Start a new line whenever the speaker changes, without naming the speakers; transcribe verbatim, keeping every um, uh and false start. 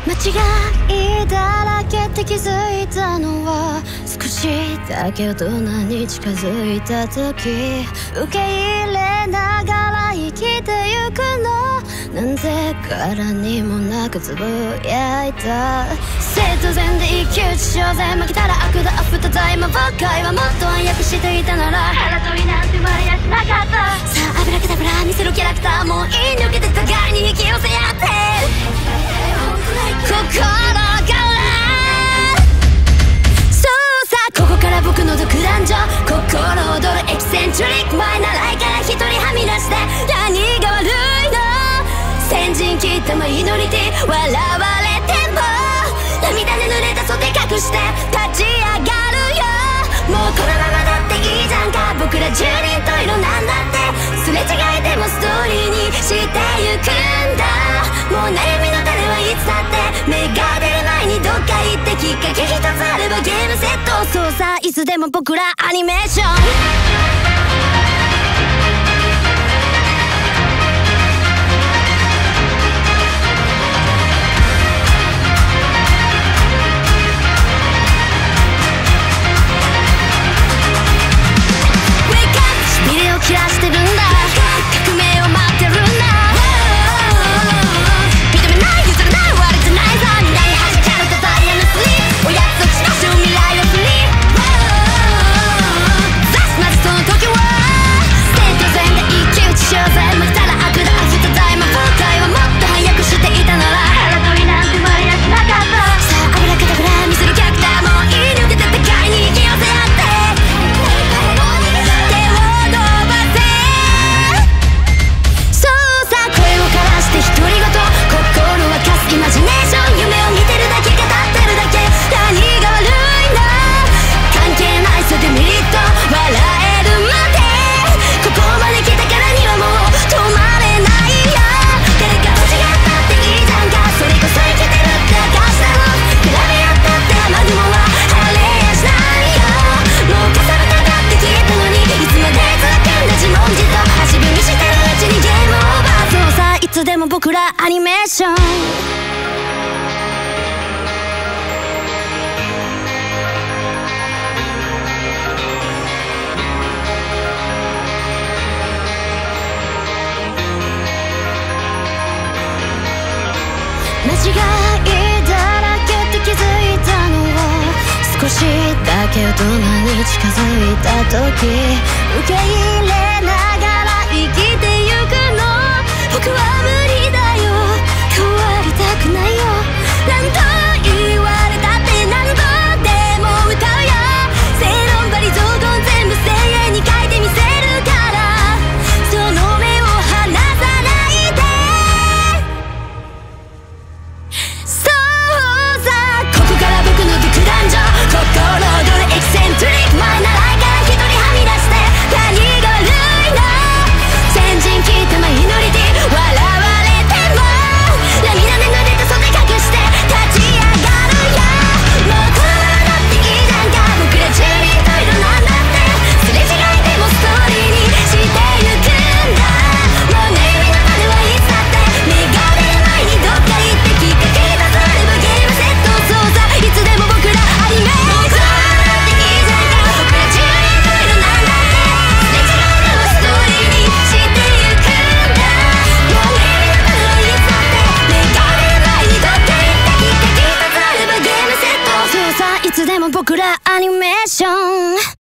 間違いだらけって気づいたのは少しだけ大人に近づいた時、受け入れながら生きてゆくのなんでからにもなくつぶやいた。生徒全で一騎打ちしようぜ、負けたら悪だアフタータイム。僕はもっと暗躍していたなら腹取りなんて生まれやしなかった。さあアブラカダブラ見せるキャラクターもういい抜けて互いに引き寄せ合って心からそうさ、ここから僕の独壇場、心躍るエキセントリック前習いから一人はみ出して何が悪いの。先陣切ったマイノリティ笑われても涙で濡れた袖隠して立ち上がるよ。もうこのままだっていいじゃんか、僕ら十人十色なんだって。すれ違いでもストーリーにしてゆくんだ。もう悩みの種はいつだって芽が出る前にどっか行ってきっかけ一つあればゲームセット。そうさ、いつでも僕らアニメーション切らしてるんだ、革命を待ってるんだ。認めない譲らない割れてないさ、みんなに弾かれたダイヤのスリーお約束しましょう未来をフリー。ザスまずその時は生徒全で一騎打ちしようぜ、負けたら悪だアフタータイム。後悔はもっと早くしていたなら腹取りなんて生まれやしなかった。さあアブラカダブラ見せるキャラクターもいい抜けて互いに引き寄せ合ってイマジネーション、夢を見てるだけ語ってるだけ。何が悪いの、関係ないそれでメリット笑えるまで。ここまで来たからにはもう止まれないよ。誰かと違ったっていいじゃんか、それこそ生きてるって証だろ。比べ合ったって雨雲は晴れやしないよ。もうかさぶただって消えたのにいつまで続くんだ自問自答。足踏みしてるうちにゲームオーバー。そうさ、いつでも僕らアニメーション間違いだらけって気づいたのは少しだけ大人に近づいた時、受け入れながら生きてゆくの僕は無理だよ、変わりたくないよ。何と言われたって何度でも歌うよ。正論ばり雑言全部声援に書いてみせるから、その目を離さないで。そうさ、ここから僕の独壇場、心躍るエキセントリック前習いから一人はみ出して何が悪いの。先陣切ったマイノリティ笑われても涙で濡れた袖隠して立ち上がるよ。もうこのままだっていいじゃんか、僕ら十人十色なんだって。すれ違いでもストーリーにしてゆくんだ。もう悩みの種はいつだって芽が出る前にどっか行ってきっかけ一つあればゲームセット。そうさ、いつでも僕らアニメーション。もうこのままだっていいじゃんか、僕ら十人十色なんだって。すれ違いでもストーリーにしてゆくんだ。もう悩みの種はいつだって芽が出る前にどっか行ってきっかけ一つあればゲームセット。そうさ、いつでも僕らアニメーション。